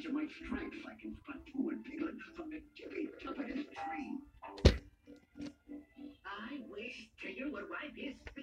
of my strength, I can spot Pooh and Piglet from the tippy top of this tree. I wish Tigger would wipe his